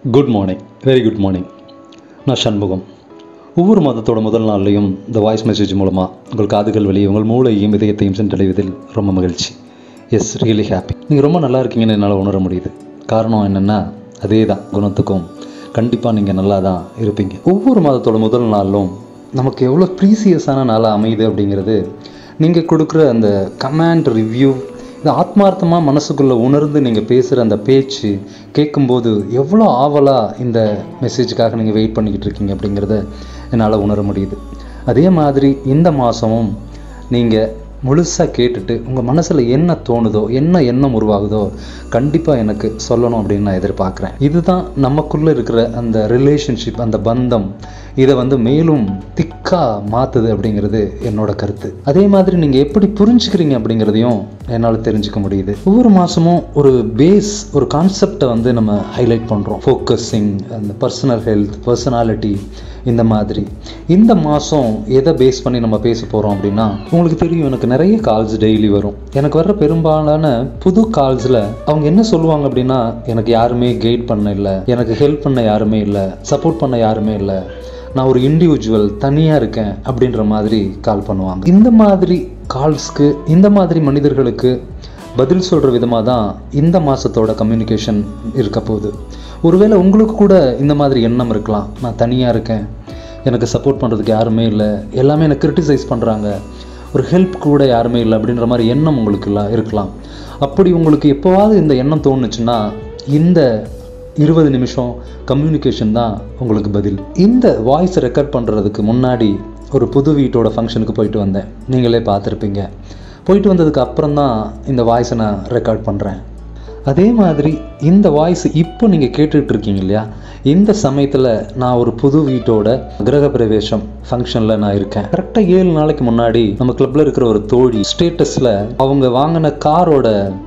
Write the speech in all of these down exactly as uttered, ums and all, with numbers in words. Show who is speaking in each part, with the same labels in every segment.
Speaker 1: Good morning, very good morning. நான் சண்முகம். ஒவ்வொரு மாதத்தோட முதல் நாள்லையும் இந்த வாய்ஸ் மெசேஜ் மூலமாக உங்கள் காதுகள் வெளியே உங்கள் மூளையையும் இதயத்தையும் சென்றடைவதில் ரொம்ப மகிழ்ச்சி. Yes, really happy. நீங்கள் ரொம்ப நல்லா இருக்கீங்கன்னு என்னால் உணர முடியுது. காரணம் என்னென்னா, அதே தான் குணத்துக்கும் கண்டிப்பாக நீங்கள் நல்லா தான் இருப்பீங்க. ஒவ்வொரு மாதத்தோட முதல் நாளும் நமக்கு எவ்வளோ ப்ரீசியஸான நாளாக அமையுது அப்படிங்கிறது நீங்கள் கொடுக்குற அந்த கமெண்ட், ரிவ்யூ, இந்த ஆத்மார்த்தமாக மனசுக்குள்ளே உணர்ந்து நீங்கள் பேசுகிற அந்த பேச்சு கேட்கும்போது எவ்வளோ ஆவலாக இந்த மெசேஜுக்காக நீங்கள் வெயிட் பண்ணிக்கிட்டு இருக்கீங்க அப்படிங்கிறத என்னால் உணர முடியுது. அதே மாதிரி இந்த மாதமும் நீங்கள் முழுசாக கேட்டுட்டு உங்கள் மனசில் என்ன தோணுதோ, என்ன எண்ணம் உருவாகுதோ கண்டிப்பாக எனக்கு சொல்லணும் அப்படின்னு நான் எதிர்பார்க்குறேன். இதுதான் நமக்குள்ளே இருக்கிற அந்த ரிலேஷன்ஷிப், அந்த பந்தம், இதை வந்து மேலும் திக்காக மாற்றுது அப்படிங்கிறது என்னோட கருத்து. அதே மாதிரி நீங்கள் எப்படி புரிஞ்சுக்கிறீங்க அப்படிங்கிறதையும் என்னால் தெரிஞ்சுக்க முடியுது. ஒவ்வொரு மாதமும் ஒரு பேஸ், ஒரு கான்செப்டை வந்து நம்ம ஹைலைட் பண்ணுறோம். ஃபோக்கஸிங், அந்த பர்சனல் ஹெல்த், பர்சனாலிட்டி, இந்த மாதிரி. இந்த மாதம் எதை பேஸ் பண்ணி நம்ம பேச போகிறோம் அப்படின்னா, உங்களுக்கு தெரியும், எனக்கு நிறைய கால்ஸ் டெய்லி வரும். எனக்கு வர்ற பெரும்பாலான புது கால்ஸில் அவங்க என்ன சொல்லுவாங்க அப்படின்னா, எனக்கு யாருமே கைட் பண்ண இல்லை, எனக்கு ஹெல்ப் பண்ண யாருமே இல்லை, சப்போர்ட் பண்ண யாருமே இல்லை, நான் ஒரு இண்டிவிஜுவல், தனியாக இருக்கேன் அப்படின்ற மாதிரி கால் பண்ணுவாங்க. இந்த மாதிரி கால்ஸ்க்கு, இந்த மாதிரி மனிதர்களுக்கு பதில் சொல்கிற விதமாக தான் இந்த மாதத்தோட கம்யூனிகேஷன் இருக்க போகுது. ஒருவேளை உங்களுக்கு கூட இந்த மாதிரி எண்ணம் இருக்கலாம். நான் தனியாக இருக்கேன், எனக்கு சப்போர்ட் பண்ணுறதுக்கு யாருமே இல்லை, எல்லாமே எனக்கு கிரிட்டிசைஸ் பண்ணுறாங்க, ஒரு ஹெல்ப் கூட யாருமே இல்லை அப்படின்ற மாதிரி எண்ணம் உங்களுக்கு இல்லை இருக்கலாம். அப்படி உங்களுக்கு எப்போவாவது இந்த எண்ணம் தோணுச்சுன்னா, இந்த இருபது நிமிஷம் கம்யூனிகேஷன் தான் உங்களுக்கு பதில். இந்த வாய்ஸ் ரெக்கார்ட் பண்ணுறதுக்கு முன்னாடி ஒரு புது வீட்டோட ஃபங்க்ஷனுக்கு போயிட்டு வந்தேன். நீங்களே பார்த்துருப்பீங்க. போயிட்டு வந்ததுக்கு அப்புறம் தான் இந்த வாய்ஸை நான் ரெக்கார்ட் பண்ணுறேன். அதே மாதிரி இந்த வாய்ஸ் இப்போ நீங்கள் கேட்டுட்டு இருக்கீங்க இல்லையா, இந்த சமயத்தில் நான் ஒரு புது வீட்டோட கிரகப்பிரவேசம் ஃபங்க்ஷனில் நான் இருக்கேன். கரெக்டாக ஏழு நாளைக்கு முன்னாடி நம்ம கிளப்பில் இருக்கிற ஒரு தோழி ஸ்டேட்டஸில் அவங்க வாங்கின காரோட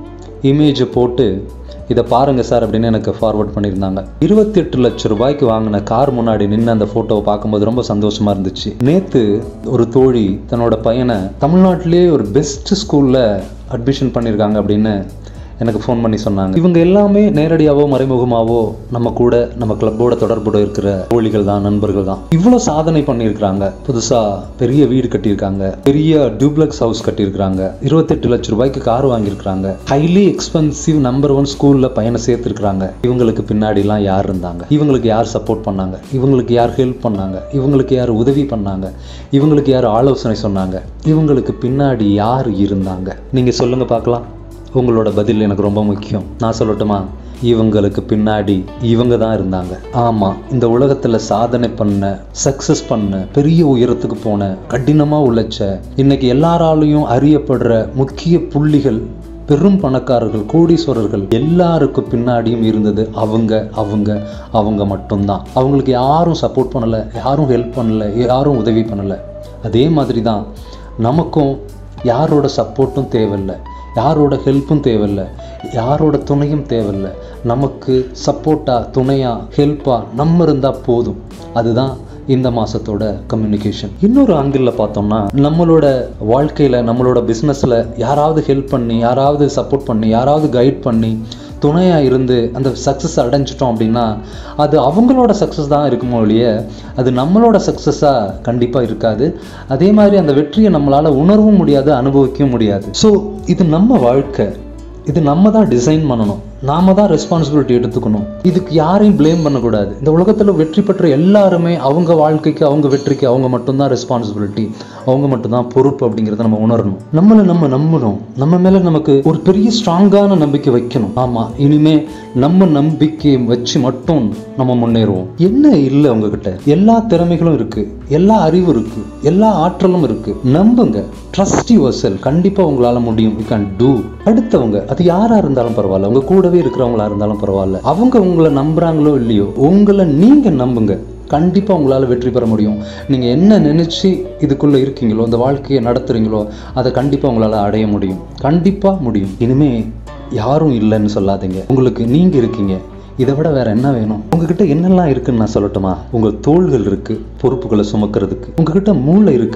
Speaker 1: இமேஜை போட்டு, இதை பாருங்கள் சார் அப்படின்னு எனக்கு ஃபார்வர்ட் பண்ணியிருந்தாங்க. இருபத்தி எட்டு லட்சம் ரூபாய்க்கு வாங்கின கார் முன்னாடி நின்று அந்த ஃபோட்டோவை பார்க்கும்போது ரொம்ப சந்தோஷமாக இருந்துச்சு. நேற்று ஒரு தோழி தன்னோட பையனை தமிழ்நாட்டிலேயே ஒரு பெஸ்ட் ஸ்கூலில் அட்மிஷன் பண்ணியிருக்காங்க அப்படின்னு எனக்கு ஃபோன் பண்ணி சொன்னாங்க. இவங்க எல்லாமே நேரடியாவோ மறைமுகமாவோ நம்ம கூட, நம்ம கிளப்போட தொடர்புட இருக்கிற தோழிகள் தான், நண்பர்கள் தான். இவ்வளோ சாதனை பண்ணியிருக்கிறாங்க. புதுசாக பெரிய வீடு கட்டியிருக்காங்க, பெரிய டியூப்ளெக்ஸ் ஹவுஸ் கட்டியிருக்கிறாங்க, இருபத்தெட்டு லட்சம் ரூபாய்க்கு கார் வாங்கியிருக்கிறாங்க, ஹைலி எக்ஸ்பென்சிவ் நம்பர் ஒன் ஸ்கூலில் பையனை சேர்த்துருக்குறாங்க. இவங்களுக்கு பின்னாடிலாம் யார் இருந்தாங்க, இவங்களுக்கு யார் சப்போர்ட் பண்ணாங்க, இவங்களுக்கு யார் ஹெல்ப் பண்ணாங்க, இவங்களுக்கு யார் உதவி பண்ணாங்க, இவங்களுக்கு யார் ஆலோசனை சொன்னாங்க, இவங்களுக்கு பின்னாடி யார் இருந்தாங்க? நீங்கள் சொல்லுங்கள் பார்க்கலாம். உங்களோட பதில் எனக்கு ரொம்ப முக்கியம். நான் சொல்லட்டுமா? இவங்களுக்கு பின்னாடி இவங்க தான் இருந்தாங்க. ஆமாம், இந்த உலகத்தில் சாதனை பண்ண, சக்ஸஸ் பண்ண, பெரிய உயரத்துக்கு போன, கடினமாக உழைச்ச, இன்னைக்கு எல்லாராலையும் அறியப்படுற முக்கிய புள்ளிகள், பெரும் பணக்காரர்கள், கோடீஸ்வரர்கள் எல்லாருக்கும் பின்னாடியும் இருந்தது அவங்க அவங்க அவங்க மட்டும்தான். அவங்களுக்கு யாரும் சப்போர்ட் பண்ணலை, யாரும் ஹெல்ப் பண்ணலை, யாரும் உதவி பண்ணலை. அதே மாதிரி தான் நமக்கும் யாரோட சப்போர்ட்டும் தேவையில்லை, யாரோட ஹெல்ப்பும் தேவையில்லை, யாரோட துணையும் தேவையில்லை. நமக்கு சப்போர்ட்டாக, துணையாக, ஹெல்ப்பாக நம்ம இருந்தால் போதும். அதுதான் இந்த மாதத்தோட கம்யூனிகேஷன். இன்னொரு ஆங்கிளில் பார்த்தோம்னா, நம்மளோட வாழ்க்கையில், நம்மளோட பிஸ்னஸில் யாராவது ஹெல்ப் பண்ணி, யாராவது சப்போர்ட் பண்ணி, யாராவது கைட் பண்ணி, துணையாக இருந்து அந்த சக்ஸஸ் அடைஞ்சிட்டோம் அப்படின்னா அது அவங்களோட சக்ஸஸ் தான் இருக்குமோ இல்லையே, அது நம்மளோட சக்ஸஸாக கண்டிப்பாக இருக்காது. அதே மாதிரி அந்த வெற்றியை நம்மளால் உணரவும் முடியாது, அனுபவிக்கவும் முடியாது. ஸோ இது நம்ம வாழ்க்கை, இது நம்ம தான் டிசைன் பண்ணணும், நாம தான் ரெஸ்பான்சிபிலிட்டி எடுத்துக்கணும். இதுக்கு யாரையும் பிளேம் பண்ணக்கூடாது. இந்த உலகத்தில் வெற்றி பெற்ற எல்லாருமே அவங்க வாழ்க்கைக்கு, அவங்க வெற்றிக்கு அவங்க மட்டும்தான் ரெஸ்பான்சிபிலிட்டி, அவங்க மட்டும்தான் பொறுப்பு அப்படிங்கிறத நம்ம உணரணும். நம்மளை நம்ம நம்பணும், நம்ம மேலே நமக்கு ஒரு பெரிய ஸ்ட்ராங்கான நம்பிக்கை வைக்கணும். ஆமாம், இனிமே நம்ம நம்பிக்கையை வச்சு மட்டும் நம்ம முன்னேறுவோம். என்ன இல்லை உங்ககிட்ட? எல்லா திறமைகளும் இருக்கு, எல்லா அறிவும் இருக்கு, எல்லா ஆற்றலும் இருக்கு. நம்புங்க, ட்ரஸ்ட் யுவர் செல்ஃப். கண்டிப்பாக உங்களால் முடியும். You can do. அடுத்தவங்க, அது யாராக இருந்தாலும் பரவாயில்ல, உங்க கூடவே இருக்கிறவங்களா இருந்தாலும் பரவாயில்ல, அவங்க உங்களை நம்புறாங்களோ இல்லையோ, உங்களை நீங்க நம்புங்க. கண்டிப்பாக உங்களால் வெற்றி பெற முடியும். நீங்கள் என்ன நினச்சி இதுக்குள்ளே இருக்கீங்களோ, அந்த வாழ்க்கையை நடத்துகிறீங்களோ, அதை கண்டிப்பாக உங்களால் அடைய முடியும். கண்டிப்பாக முடியும். இனிமே யாரும் இல்லைன்னு சொல்லாதீங்க. உங்களுக்கு நீங்கள் இருக்கீங்க. இதை விட வேற என்ன வேணும்? உங்ககிட்ட என்னெல்லாம் இருக்குன்னு நான் சொல்லட்டுமா? உங்கள் தோள்கள் இருக்கு, பொறுப்புகளை சுமக்கிறதுக்கு. உங்ககிட்ட மூளை இருக்கு,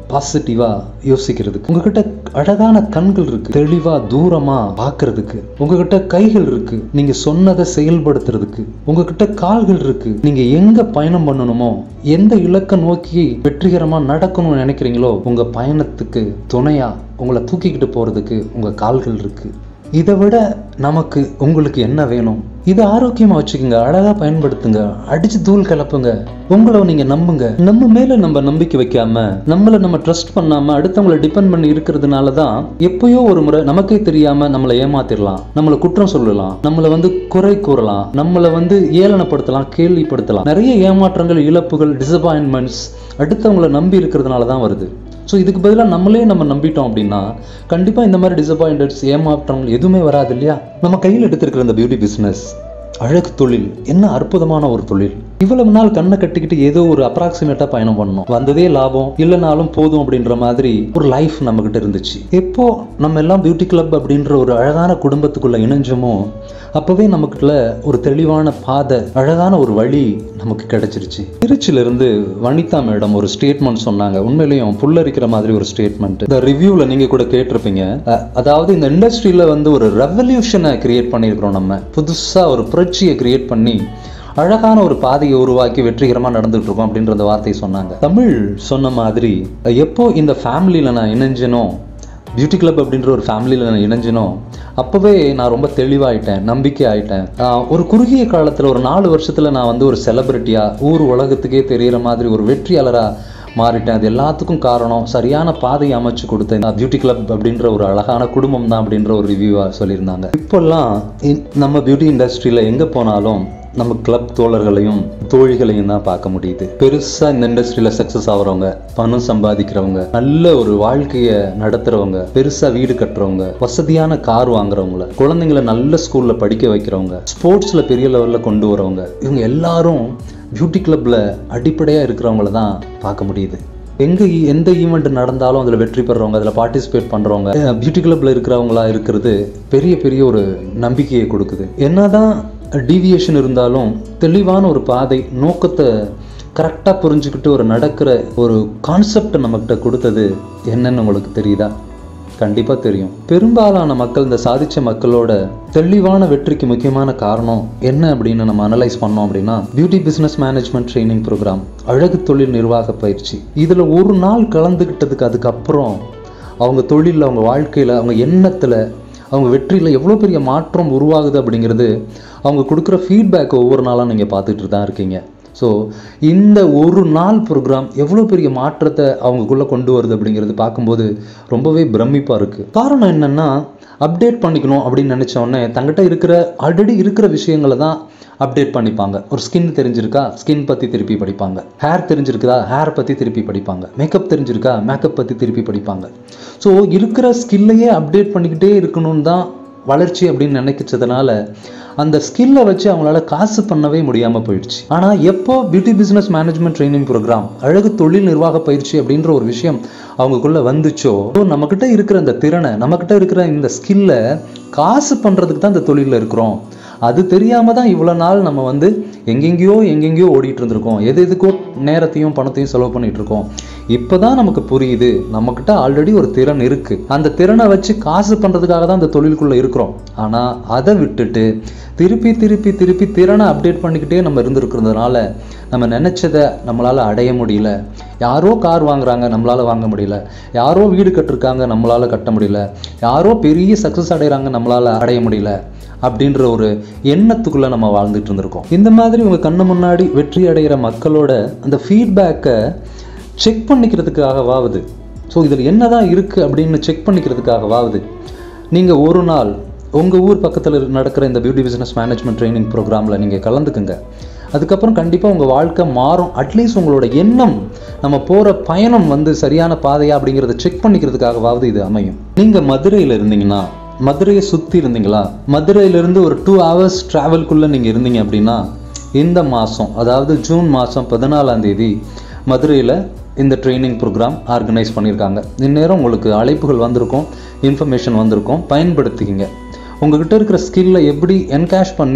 Speaker 1: பாசிட்டிவாக யோசிக்கிறதுக்கு. உங்ககிட்ட அழகான கண்கள் இருக்குது, தெளிவாக தூரமாக பார்க்கறதுக்கு. உங்ககிட்ட கைகள் இருக்குது, நீங்கள் சொன்னதை செயல்படுத்துறதுக்கு. உங்ககிட்ட கால்கள் இருக்குது, நீங்கள் எங்கே பயணம் பண்ணணுமோ, எந்த இலக்கை நோக்கி வெற்றிகரமாக நடக்கணும்னு நினைக்கிறீங்களோ உங்கள் பயணத்துக்கு துணையாக உங்களை தூக்கிக்கிட்டு போகிறதுக்கு உங்கள் கால்கள் இருக்குது. இதை விட நமக்கு உங்களுக்கு என்ன வேணும்? இதை ஆரோக்கியமாக வச்சுக்கோங்க, அழகாக பயன்படுத்துங்க, அடித்து தூள் கிளப்புங்க. உங்களை நீங்கள் நம்புங்க. நம்ம மேலே நம்ம நம்பிக்கை வைக்காம, நம்மளை நம்ம ட்ரஸ்ட் பண்ணாமல் அடுத்தவங்களை டிபெண்ட் பண்ணி இருக்கிறதுனால தான் எப்பயோ ஒரு முறை நமக்கே தெரியாமல் நம்மளை ஏமாத்திடலாம், நம்மளை குற்றம் சொல்லலாம், நம்மளை வந்து குறை கூறலாம், நம்மளை வந்து ஏளனப்படுத்தலாம், கேள்விப்படுத்தலாம். நிறைய ஏமாற்றங்கள், இழப்புகள், டிசப்பாயின்மெண்ட்ஸ் அடுத்தவங்களை நம்பி இருக்கிறதுனால தான் வருது. ஸோ இதுக்கு பதிலாக நம்மளே நம்ம நம்பிட்டோம் அப்படின்னா கண்டிப்பாக இந்த மாதிரி டிசப்பாயிண்டட்ஸ், ஏமாற்றங்கள் எதுவுமே வராது இல்லையா? நம்ம கையில் எடுத்திருக்கிற இந்த பியூட்டி பிஸ்னஸ், அழகு தொழில் என்ன அற்புதமான ஒரு தொழில். இவ்வளவு நாள் கண்ணை கட்டிக்கிட்டு ஏதோ ஒரு அப்ராக்சிமேட்டாக பயணம் பண்ணோம், வந்ததே லாபம், இல்லைனாலும் போதும் அப்படின்ற மாதிரி ஒரு லைஃப் நம்மக்கிட்ட இருந்துச்சு. எப்போ நம்ம எல்லாம் பியூட்டி கிளப் அப்படின்ற ஒரு அழகான குடும்பத்துக்குள்ளே இணைஞ்சோமோ அப்போவே நமக்குள்ள ஒரு தெளிவான பாதை, அழகான ஒரு வழி நமக்கு கிடைச்சிருச்சு. திருச்சியிலிருந்து வனிதா மேடம் ஒரு ஸ்டேட்மெண்ட் சொன்னாங்க, உண்மையிலையும் புல்லரிக்கிற மாதிரி ஒரு ஸ்டேட்மெண்ட். இந்த ரிவ்யூவில் நீங்கள் கூட கேட்டிருப்பீங்க. அதாவது இந்த இண்டஸ்ட்ரியில் வந்து ஒரு ரெவல்யூஷனை கிரியேட் பண்ணியிருக்கிறோம், நம்ம புதுசாக ஒரு புரட்சியை கிரியேட் பண்ணி அழகான ஒரு பாதையை உருவாக்கி வெற்றிகரமாக நடந்துகிட்டு இருக்கோம் அப்படின்ற அந்த வார்த்தையை சொன்னாங்க. தமிழ் சொன்ன மாதிரி எப்போ இந்த ஃபேமிலியில் நான் இணைஞ்சனோ, பியூட்டி கிளப் அப்படின்ற ஒரு ஃபேமிலியில் நான் இணைஞ்சனோ அப்போவே நான் ரொம்ப தெளிவாயிட்டேன், நம்பிக்கை ஆயிட்டேன். ஒரு குறுகிய காலத்தில் ஒரு நாலு வருஷத்தில் நான் வந்து ஒரு செலிபிரிட்டியாக ஊர் உலகத்துக்கே தெரிகிற மாதிரி ஒரு வெற்றியாளராக மாறிட்டேன். அது எல்லாத்துக்கும் காரணம் சரியான பாதையை அமைச்சு கொடுத்தேன் பியூட்டி கிளப் அப்படின்ற ஒரு அழகான குடும்பம் தான் அப்படின்ற ஒரு ரிவ்யூவாக சொல்லியிருந்தாங்க. இப்போல்லாம் நம்ம பியூட்டி இண்டஸ்ட்ரியில் எங்கே போனாலும் நம்ம கிளப் தோழர்களையும் தோழிகளையும் தான் பார்க்க முடியுது. பெருசாக இந்த இண்டஸ்ட்ரியில் சக்ஸஸ் ஆகிறவங்க, பணம் சம்பாதிக்கிறவங்க, நல்ல ஒரு வாழ்க்கையை நடத்துகிறவங்க, பெருசாக வீடு கட்டுறவங்க, வசதியான கார் வாங்குறவங்கள, குழந்தைங்களை நல்ல ஸ்கூலில் படிக்க வைக்கிறவங்க, ஸ்போர்ட்ஸில் பெரிய லெவலில் கொண்டு வரவங்க, இவங்க எல்லாரும் பியூட்டி கிளப்பில் அடிப்படையாக இருக்கிறவங்கள தான் பார்க்க முடியுது. எங்கே எந்த ஈவெண்ட் நடந்தாலும் அதில் வெற்றி பெறுறவங்க, அதில் பார்ட்டிசிபேட் பண்ணுறவங்க, பியூட்டி கிளப்பில் இருக்கிறவங்களா இருக்கிறது பெரிய பெரிய ஒரு நம்பிக்கையை கொடுக்குது. என்னதான் டீவியேஷன் இருந்தாலும் தெளிவான ஒரு பாதை, நோக்கத்தை கரெக்டாக புரிஞ்சுக்கிட்டு ஒரு நடக்கிற ஒரு கான்செப்டை நம்மக்கிட்ட கொடுத்தது என்னன்னு உங்களுக்கு தெரியுதா? கண்டிப்பாக தெரியும். பெரும்பாலான மக்கள், இந்த சாதித்த மக்களோட தெளிவான வெற்றிக்கு முக்கியமான காரணம் என்ன அப்படின்னு நம்ம அனலைஸ் பண்ணோம் அப்படின்னா beauty business management training programme, அழகு தொழில் நிர்வாக பயிற்சி. இதில் ஒரு நாள் கலந்துக்கிட்டதுக்கு அதுக்கப்புறம் அவங்க தொழிலில், அவங்க வாழ்க்கையில், அவங்க எண்ணத்தில், அவங்க வெற்றியில் எவ்வளோ பெரிய மாற்றம் உருவாகுது அப்படிங்கிறது அவங்க கொடுக்குற ஃபீட்பேக்கை ஒவ்வொரு நாளாக நீங்கள் பார்த்துட்டு தான் இருக்கீங்க. ஸோ இந்த ஒரு நாள் ப்ரோக்ராம் எவ்வளோ பெரிய மாற்றத்தை அவங்களுக்குள்ளே கொண்டு வருது அப்படிங்கிறது பார்க்கும்போது ரொம்பவே பிரமிப்பாக இருக்குது. காரணம் என்னென்னா, அப்டேட் பண்ணிக்கணும் அப்படின்னு நினச்ச உடனே தங்கிட்ட இருக்கிற ஆல்ரெடி இருக்கிற விஷயங்களை தான் அப்டேட் பண்ணிப்பாங்க. ஒரு ஸ்கின் தெரிஞ்சிருக்கா, ஸ்கின் பற்றி திருப்பி படிப்பாங்க. ஹேர் தெரிஞ்சிருக்குதா, ஹேர் பற்றி திருப்பி படிப்பாங்க. மேக்கப் தெரிஞ்சிருக்கா, மேக்கப் பற்றி திருப்பி படிப்பாங்க. ஸோ இருக்கிற ஸ்கில்லையே அப்டேட் பண்ணிக்கிட்டே இருக்கணும்னு தான் வளர்ச்சி அப்படின்னு நினைக்கிறதுனால அந்த ஸ்கில்லை வச்சு அவங்களால காசு பண்ணவே முடியாமல் போயிடுச்சு. ஆனால் எப்போ beauty business management training programme, அழகு தொழில் நிர்வாக பயிற்சி அப்படின்ற ஒரு விஷயம் அவங்களுக்குள்ள வந்துச்சோ, நம்மக்கிட்ட இருக்கிற அந்த திறனை, நம்மக்கிட்ட இருக்கிற இந்த ஸ்கில்லை காசு பண்ணுறதுக்கு தான் இந்த தொழிலில் இருக்கிறோம். அது தெரியாமல் தான் இவ்வளோ நாள் நம்ம வந்து எங்கெங்கேயோ எங்கெங்கேயோ ஓடிட்டு இருந்திருக்கோம், எது எதுக்கோ நேரத்தையும் பணத்தையும் செலவு பண்ணிகிட்டு இருக்கோம். இப்போ தான் நமக்கு புரியுது, நம்மக்கிட்ட ஆல்ரெடி ஒரு திறன் இருக்குது, அந்த திறனை வச்சு காசு பண்ணுறதுக்காக தான் அந்த தொழிலுக்குள்ளே இருக்கிறோம். ஆனால் அதை விட்டுட்டு திருப்பி திருப்பி திருப்பி திறனை அப்டேட் பண்ணிக்கிட்டே நம்ம இருந்துருக்கிறதுனால நம்ம நினச்சதை நம்மளால் அடைய முடியல. யாரோ கார் வாங்குறாங்க, நம்மளால் வாங்க முடியல. யாரோ வீடு கட்டிருக்காங்க, நம்மளால் கட்ட முடியல. யாரோ பெரிய சக்ஸஸ் அடைகிறாங்க, நம்மளால் அடைய முடியல அப்படின்ற ஒரு எண்ணத்துக்குள்ளே நம்ம வாழ்ந்துட்டு இருந்திருக்கோம். இந்த மாதிரி உங்கள் கண்ணு முன்னாடி வெற்றி அடைகிற மக்களோட அந்த ஃபீட்பேக்கை செக் பண்ணிக்கிறதுக்காகவாவது, ஸோ இதில் என்ன தான் இருக்குது அப்படின்னு செக் பண்ணிக்கிறதுக்காகவாவது நீங்கள் ஒரு நாள் உங்கள் ஊர் பக்கத்தில் நடக்கிற இந்த பியூட்டி பிஸ்னஸ் மேனேஜ்மெண்ட் ட்ரைனிங் ப்ரோக்ராமில் நீங்கள் கலந்துக்குங்க. அதுக்கப்புறம் கண்டிப்பாக உங்கள் வாழ்க்கை மாறும். அட்லீஸ்ட் உங்களோட எண்ணம், நம்ம போகிற பயணம் வந்து சரியான பாதையா அப்படிங்கிறத செக் பண்ணிக்கிறதுக்காகவாவது இது அமையும். நீங்கள் மதுரையில் இருந்தீங்கன்னா, மதுரையை சுற்றி இருந்தீங்களா, மதுரையிலேருந்து ஒரு டூ ஹவர்ஸ் ட்ராவல்குள்ளே நீங்கள் இருந்தீங்க அப்படின்னா இந்த மாதம், அதாவது ஜூன் மாதம் பதினாலாம் தேதி மதுரையில் இந்த ட்ரைனிங் ப்ரோக்ராம் ஆர்கனைஸ் பண்ணியிருக்காங்க. இந்நேரம் உங்களுக்கு அழைப்புகள் வந்திருக்கும், இன்ஃபர்மேஷன் வந்திருக்கும், பயன்படுத்திக்கிங்க. உங்கள்கிட்ட இருக்கிற ஸ்கில்லை எப்படி என்கேஷ் பண்ணி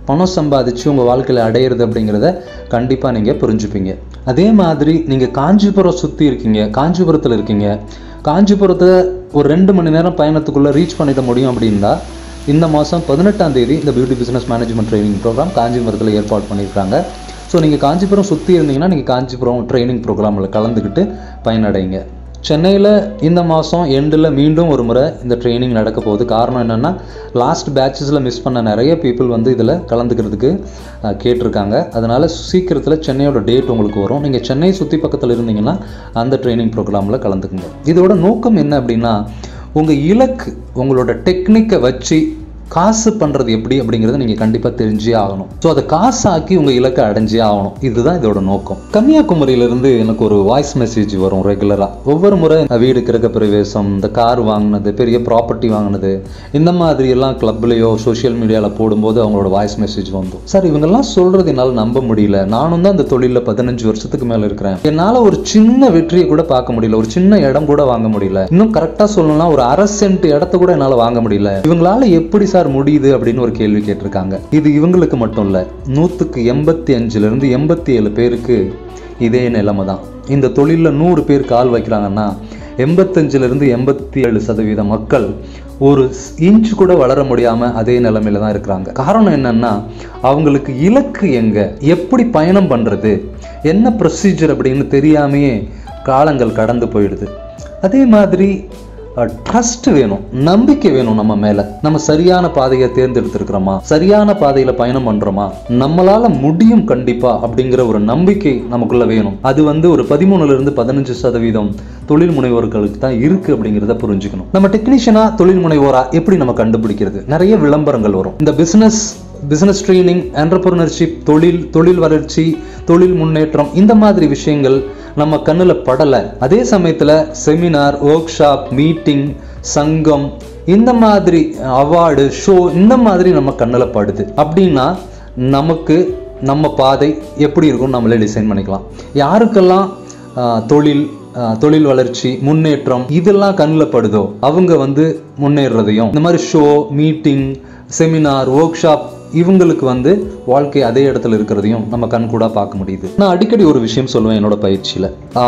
Speaker 1: பணம் சம்பாதிச்சு உங்கள் வாழ்க்கையில் அடையிறது அப்படிங்கிறத கண்டிப்பாக நீங்கள் புரிஞ்சுப்பீங்க. அதே மாதிரி நீங்கள் காஞ்சிபுரம் சுற்றி இருக்கீங்க, காஞ்சிபுரத்தில் இருக்கீங்க, காஞ்சிபுரத்தை ஒரு ரெண்டு மணி நேரம் பயணத்துக்குள்ளே ரீச் பண்ணிட முடியும் அப்படின்னா இந்த மாதம் பதினெட்டாம் தேதி இந்த beauty business management training programme காஞ்சிபுரத்தில் ஏற்பாடு பண்ணியிருக்காங்க. ஸோ நீங்கள் காஞ்சிபுரம் சுற்றி இருந்தீங்கன்னா நீங்கள் காஞ்சிபுரம் ட்ரைனிங் ப்ரோக்ராமில் கலந்துக்கிட்டு பயனடைங்க. சென்னையில் இந்த மாதம் எண்டில் மீண்டும் ஒரு முறை இந்த ட்ரைனிங் நடக்க போகுது. காரணம் என்னென்னா லாஸ்ட் பேட்சஸில் மிஸ் பண்ண நிறைய பீப்புள் வந்து இதில் கலந்துக்கிறதுக்கு கேட்டிருக்காங்க. அதனால் சீக்கிரத்தில் சென்னையோட டேட் உங்களுக்கு வரும். நீங்கள் சென்னை சுற்றி பக்கத்தில் இருந்தீங்கன்னா அந்த ட்ரைனிங் ப்ரோக்ராமில் கலந்துக்குங்க. இதோட நோக்கம் என்ன அப்படின்னா உங்கள் இலக்கு, உங்களோட டெக்னிக்கை வச்சு காசு பண்ணுறது எப்படி அப்படிங்கிறத நீங்கள் கண்டிப்பாக தெரிஞ்சே ஆகணும். ஸோ அதை காசாக்கி உங்கள் இலக்கை அடைஞ்சே ஆகணும். இதுதான் இதோட நோக்கம். கன்னியாகுமரியிலேருந்து எனக்கு ஒரு வாய்ஸ் மெசேஜ் வரும் ரெகுலராக. ஒவ்வொரு முறை வீடு கிரக பிரவேசம், இந்த கார் வாங்கினது, பெரிய ப்ராப்பர்ட்டி வாங்கினது, இந்த மாதிரி எல்லாம் கிளப்லேயோ சோஷியல் மீடியாவில் போடும்போது அவங்களோட வாய்ஸ் மெசேஜ் வந்துடும். சார் இவங்கெல்லாம் சொல்கிறது என்னால் நம்ப முடியல, நானும் தான் இந்த தொழிலில் பதினஞ்சு வருஷத்துக்கு மேலே இருக்கிறேன், என்னால் ஒரு சின்ன வெற்றியை கூட பார்க்க முடியல, ஒரு சின்ன இடம் கூட வாங்க முடியல, இன்னும் கரெக்டாக சொல்லணும்னா ஒரு அரை சென்ட் இடத்த கூட என்னால் வாங்க முடியல, இவங்களால எப்படி சார் முடியுது அப்படின்னு ஒரு கேள்வி கேட்டிருக்காங்க. இது இவங்களுக்கு மட்டும் இல்ல, நூற்றுக்கு எண்பத்தி அஞ்சுல இருந்து எண்பத்தி ஏழு பேருக்கு இதே நிலைமை தான். இந்த தொழிலில் நூறு பேர் கால் வைக்கிறாங்கன்னா எண்பத்தஞ்சுல இருந்து எண்பத்தி ஏழு சதவீத மக்கள் ஒரு இன்ச்சு கூட வளர முடியாம அதே நிலைமையில தான் இருக்கிறாங்க. காரணம் என்னன்னா அவங்களுக்கு இலக்கு எங்க, எப்படி பயணம் பண்றது, என்ன ப்ரொசீஜர் அப்படின்னு தெரியாமையே காலங்கள் கடந்து போயிடுது. அதே மாதிரி ட்ரஸ்ட் வேணும், நம்பிக்கை வேணும் நம்ம மேல. நம்ம சரியான பாதையை தேர்ந்தெடுத்திருக்கிறோமா, சரியான பாதையில பயணம் பண்றோமா, நம்மளால முடியும் கண்டிப்பா அப்படிங்கிற ஒரு நம்பிக்கை நமக்குள்ள வேணும். அது வந்து ஒரு பதிமூணுல இருந்து பதினஞ்சு சதவீதம் தொழில் முனைவோர்களுக்கு தான் இருக்கு அப்படிங்கிறத புரிஞ்சுக்கணும். நம்ம டெக்னீஷியனா தொழில் முனைவோரா எப்படி நம்ம கண்டுபிடிக்கிறது? நிறைய விளம்பரங்கள் வரும். இந்த பிசினஸ் பிசினஸ் ட்ரைனிங், என்டர்பிரினர்ஷிப், தொழில் தொழில் வளர்ச்சி, தொழில் முன்னேற்றம், இந்த மாதிரி விஷயங்கள் நம்ம கண்ணில் படலை. அதே சமயத்தில் செமினார், ஒர்க் ஷாப், மீட்டிங், சங்கம், இந்த மாதிரி அவார்டு, ஷோ, இந்த மாதிரி நம்ம கண்ணில் படுது. அப்படின்னா நமக்கு நம்ம பாதை எப்படி இருக்கும்னு நம்மளே டிசைன் பண்ணிக்கலாம். யாருக்கெல்லாம் தொழில் தொழில் வளர்ச்சி, முன்னேற்றம் இதெல்லாம் கண்ணில் படுதோ அவங்க வந்து முன்னேறதையும், இந்த மாதிரி show, meeting, seminar, workshop இவங்களுக்கு வந்து வாழ்க்கை அதே இடத்துல இருக்கிறதையும் நம்ம கண் கூட பார்க்க முடியுது. நான் அடிக்கடி ஒரு விஷயம் சொல்லுவேன் என்னோட பயிற்சியில்,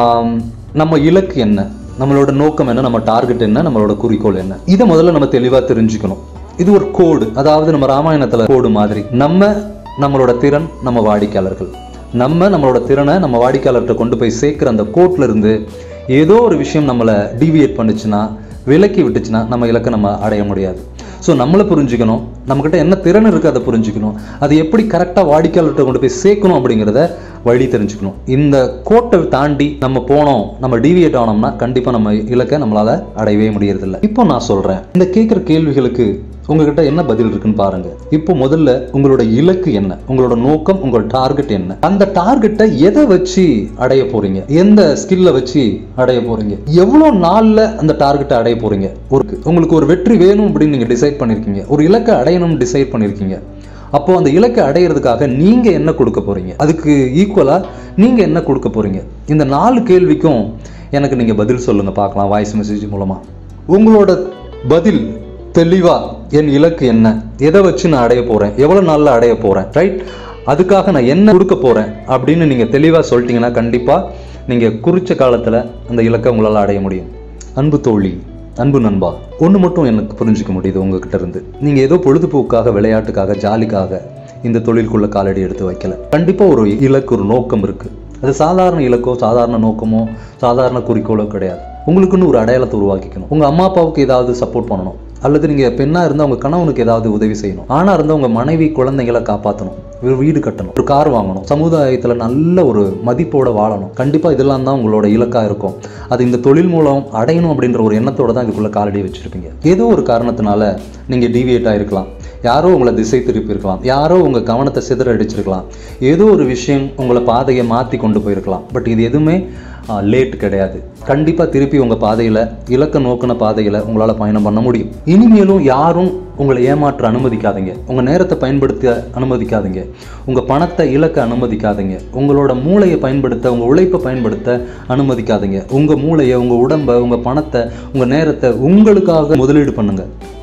Speaker 1: நம்ம இலக்கு என்ன, நம்மளோட நோக்கம் என்ன, நம்ம டார்கெட் என்ன, நம்மளோட குறிக்கோள் என்ன, இதை முதல்ல நம்ம தெளிவாக தெரிஞ்சுக்கணும். இது ஒரு கோடு, அதாவது நம்ம ராமாயணத்தில் கோடு மாதிரி. நம்ம நம்மளோட திறன், நம்ம வாடிக்கையாளர்கள், நம்ம நம்மளோட திறனை நம்ம வாடிக்கையாளர்கிட்ட கொண்டு போய் சேர்க்குற அந்த கோட்ல இருந்து ஏதோ ஒரு விஷயம் நம்மளை டீவியேட் பண்ணுச்சுன்னா, விலக்கி விட்டுச்சுன்னா நம்ம இலக்கை நம்ம அடைய முடியாது. ஸோ நம்மளை புரிஞ்சுக்கணும், நம்மக்கிட்ட என்ன திறன் இருக்குது அதை புரிஞ்சுக்கணும், அதை எப்படி கரெக்டாக வாடிக்கையாளர்கிட்ட கொண்டு போய் சேர்க்கணும் அப்படிங்கிறத வழி தெரிஞ்சுக்கணும். இந்த கோட்டை தாண்டி நம்ம போனோம், நம்ம டீவியேட் ஆனோம்னா கண்டிப்பாக நம்ம இலக்கை நம்மளால் அடையவே முடியறதில்லை. இப்போ நான் சொல்கிறேன், இந்த கேட்குற கேள்விகளுக்கு உங்ககிட்ட என்ன பதில் இருக்குன்னு பாருங்க. இப்போ முதல்ல உங்களோட இலக்கு என்ன, உங்களோட நோக்கம், உங்களோட டார்கெட் என்ன, அந்த டார்கெட்டை எதை வச்சு அடைய போறீங்க, எந்த ஸ்கில்ல வச்சு அடைய போறீங்க, எவ்வளோ நாள்ல அந்த டார்கெட்டை அடைய போறீங்க. ஒரு உங்களுக்கு ஒரு வெற்றி வேணும் அப்படின்னு நீங்க டிசைட் பண்ணிருக்கீங்க, ஒரு இலக்கை அடையணும்னு டிசைட் பண்ணிருக்கீங்க. அப்போ அந்த இலக்கை அடையிறதுக்காக நீங்க என்ன கொடுக்க போறீங்க, அதுக்கு ஈக்குவலா நீங்க என்ன கொடுக்க போறீங்க. இந்த நாலு கேள்விக்கும் எனக்கு நீங்க பதில் சொல்லுங்க பார்க்கலாம் வாய்ஸ் மெசேஜ் மூலமா. உங்களோட பதில் தெளிவா, என் இலக்கு என்ன, எதை வச்சு நான் அடைய போறேன், எவ்வளவு நாள்ல அடைய போறேன், ரைட், அதுக்காக நான் என்ன கொடுக்க போறேன் அப்படின்னு நீங்க தெளிவா சொல்லிட்டீங்கன்னா கண்டிப்பா நீங்க குறிச்ச காலத்துல அந்த இலக்கை உங்களால அடைய முடியும். அன்பு தோழி, அன்பு நண்பா, ஒன்று மட்டும் எனக்கு புரிஞ்சுக்க முடியுது உங்ககிட்ட இருந்து, நீங்க ஏதோ பொழுதுபோக்காக, விளையாட்டுக்காக, ஜாலிக்காக இந்த தொழிலுக்குள்ள காலடி எடுத்து வைக்கல. கண்டிப்பா ஒரு இலக்கு, ஒரு நோக்கம் இருக்கு. அது சாதாரண இலக்கோ, சாதாரண நோக்கமோ, சாதாரண குறிக்கோளோ கிடையாது. உங்களுக்குன்னு ஒரு அடையாளத்தை உருவாக்கிக்கணும். உங்க அம்மா அப்பாவுக்கு ஏதாவது சப்போர்ட் பண்ணணும், அல்லது நீங்கள் பெண்ணாக இருந்தால் உங்கள் கணவனுக்கு ஏதாவது உதவி செய்யணும், ஆணாக இருந்தால் உங்கள் மனைவி, குழந்தைங்களை காப்பாற்றணும், ஒரு வீடு கட்டணும், ஒரு கார் வாங்கணும், சமுதாயத்தில் நல்ல ஒரு மதிப்போடு வாழணும். கண்டிப்பாக இதெல்லாம் தான் உங்களோட இலக்காக இருக்கும். அது இந்த தொழில் மூலம் அடையணும் அப்படின்ற ஒரு எண்ணத்தோடு தான் இதுக்குள்ளே காலடி வச்சுருப்பீங்க. ஏதோ ஒரு காரணத்தினால நீங்கள் டீவியேட் ஆகிருக்கலாம், யாரோ உங்களை திசை திருப்பி இருக்கலாம், யாரோ உங்கள் கவனத்தை சிதற அடிச்சிருக்கலாம், ஏதோ ஒரு விஷயம் உங்களை பாதையை மாற்றி கொண்டு போயிருக்கலாம். பட் இது எதுவுமே லேட் கிடையாது. கண்டிப்பாக திருப்பி உங்கள் பாதையில், இலக்க நோக்கின பாதையில் உங்களால் பயணம் பண்ண முடியும். இனிமேலும் யாரும் உங்களை ஏமாற்ற அனுமதிக்காதீங்க, உங்கள் நேரத்தை பயன்படுத்த அனுமதிக்காதீங்க, உங்கள் பணத்தை இலக்க அனுமதிக்காதீங்க, உங்களோட மூளையை பயன்படுத்த, உங்கள் உழைப்பை பயன்படுத்த அனுமதிக்காதீங்க. உங்கள் மூளையை, உங்கள் உடம்பை, உங்கள் பணத்தை, உங்கள் நேரத்தை உங்களுக்காக முதலீடு பண்ணுங்கள்.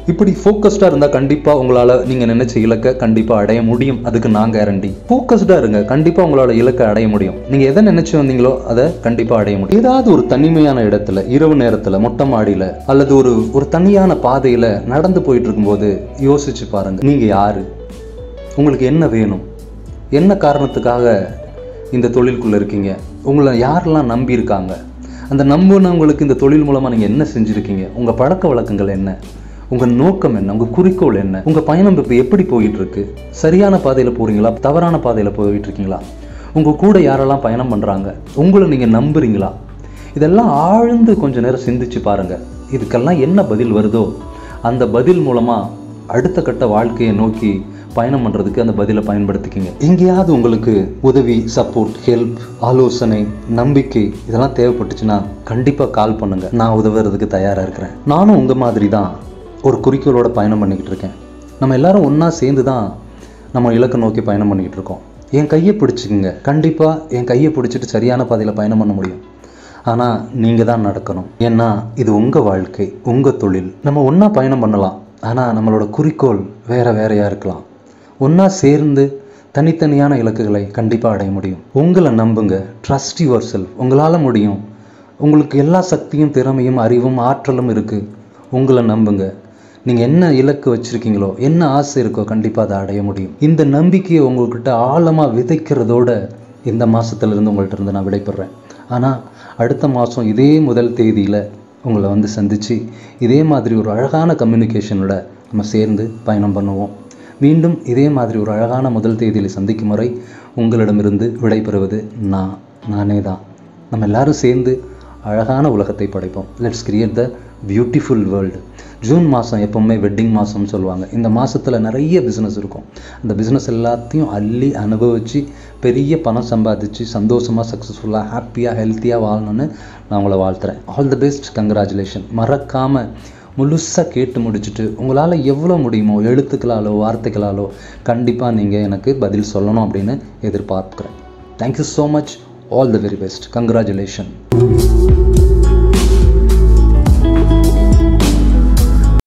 Speaker 1: இப்படி ஃபோக்கஸ்டாக இருந்தால் கண்டிப்பாக உங்களால் நீங்கள் நினைச்ச இலக்கை கண்டிப்பாக அடைய முடியும். அதுக்கு நான் கேரண்டி. ஃபோக்கஸ்டாக இருங்க, கண்டிப்பாக உங்களால் இலக்கை அடைய முடியும். நீங்கள் எதை நினைச்சு வந்தீங்களோ அதை கண்டிப்பாக அடைய முடியும். ஏதாவது ஒரு தனிமையான இடத்துல, இரவு நேரத்தில், மொட்டை மாடியில் அல்லது ஒரு ஒரு தனியான பாதையில் நடந்து போயிட்டு இருக்கும்போது யோசிச்சு பாருங்க, நீங்கள் யாரு, உங்களுக்கு என்ன வேணும், என்ன காரணத்துக்காக இந்த தொழிலுக்குள்ளே இருக்கீங்க, உங்களை யாரெல்லாம் நம்பியிருக்காங்க, அந்த நம்பினவங்களுக்கு இந்த தொழில் மூலமாக நீங்கள் என்ன செஞ்சுருக்கீங்க, உங்கள் பழக்க வழக்கங்கள் என்ன, உங்கள் நோக்கம் என்ன, உங்கள் குறிக்கோள் என்ன, உங்கள் பயணம் இப்போ எப்படி போயிட்டு இருக்கு, சரியான பாதையில் போகிறீங்களா, தவறான பாதையில் போயிட்டு இருக்கீங்களா, உங்கள் கூட யாரெல்லாம் பயணம் பண்ணுறாங்க, உங்களை நீங்கள் நம்புறீங்களா, இதெல்லாம் ஆழ்ந்து கொஞ்சம் நேரம் சிந்திச்சு பாருங்கள். இதுக்கெல்லாம் என்ன பதில் வருதோ அந்த பதில் மூலமாக அடுத்த கட்ட வாழ்க்கையை நோக்கி பயணம் பண்ணுறதுக்கு அந்த பதிலை பயன்படுத்திக்கிங்க. எங்கேயாவது உங்களுக்கு உதவி, சப்போர்ட், ஹெல்ப், ஆலோசனை, நம்பிக்கை இதெல்லாம் தேவைப்பட்டுச்சுன்னா கண்டிப்பாக கால் பண்ணுங்கள். நான் உதவுறதுக்கு தயாராக இருக்கிறேன். நானும் உங்கள் மாதிரி தான் ஒரு குறிக்கோளோட பயணம் பண்ணிக்கிட்டு இருக்கேன். நம்ம எல்லாரும் ஒன்றா சேர்ந்து தான் நம்ம இலக்கை நோக்கி பயணம் பண்ணிக்கிட்டு இருக்கோம். என் கையை பிடிச்சிக்குங்க. கண்டிப்பாக என் கையை பிடிச்சிட்டு சரியான பாதையில் பயணம் பண்ண முடியும். ஆனால் நீங்கள் தான் நடக்கணும். ஏன்னா இது உங்கள் வாழ்க்கை, உங்கள் தொழில். நம்ம ஒன்றா பயணம் பண்ணலாம், ஆனால் நம்மளோட குறிக்கோள் வேறு வேறையாக இருக்கலாம். ஒன்றா சேர்ந்து தனித்தனியான இலக்குகளை கண்டிப்பாக அடைய முடியும். உங்களை நம்புங்க. Trust yourself. உங்களால் முடியும். உங்களுக்கு எல்லா சக்தியும், திறமையும், அறிவும், ஆற்றலும் இருக்குது. உங்களை நம்புங்க. நீங்கள் என்ன இலக்கு வச்சுருக்கீங்களோ, என்ன ஆசை இருக்கோ, கண்டிப்பாக அதை அடைய முடியும். இந்த நம்பிக்கையை உங்கள்கிட்ட ஆழமாக விதைக்கிறதோட இந்த மாதத்துலேருந்து உங்கள்கிட்ட இருந்து நான் விடைபெறேன். ஆனால் அடுத்த மாதம் இதே முதல் தேதியில் உங்களை வந்து சந்தித்து இதே மாதிரி ஒரு அழகான கம்யூனிகேஷனோட நம்ம சேர்ந்து பயணம் பண்ணுவோம். மீண்டும் இதே மாதிரி ஒரு அழகான முதல் தேதியில் சந்திக்கும் முறை உங்களிடமிருந்து விடைபெறுவது நான் நானே தான். நம்ம எல்லாரும் சேர்ந்து அழகான உலகத்தை படைப்போம். Let's create the beautiful world. June மாதம் எப்போவுமே வெட்டிங் மாதம்னு சொல்லுவாங்க. இந்த மாதத்தில் நிறைய பிஸ்னஸ் இருக்கும். அந்த பிஸ்னஸ் எல்லாத்தையும் அள்ளி அனுபவித்து பெரிய பணம் சம்பாதிச்சு சந்தோஷமாக, சக்ஸஸ்ஃபுல்லாக, ஹாப்பியாக, ஹெல்த்தியாக வாழணும்னு நான் உங்களை வாழ்த்துறேன். All the best. கங்க்ராச்சுலேஷன். மறக்காமல் முழுசாக கேட்டு முடிச்சுட்டு உங்களால் எவ்வளோ முடியுமோ எழுத்துக்களாலோ வார்த்தைகளாலோ கண்டிப்பாக நீங்கள் எனக்கு பதில் சொல்லணும் அப்படின்னு எதிர்பார்க்குறேன். Thank you so much. All the very best. Congratulation.